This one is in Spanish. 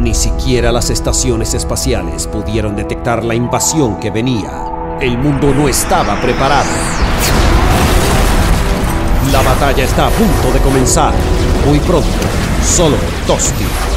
Ni siquiera las estaciones espaciales pudieron detectar la invasión que venía. El mundo no estaba preparado. La batalla está a punto de comenzar. Muy pronto, solo Toasty.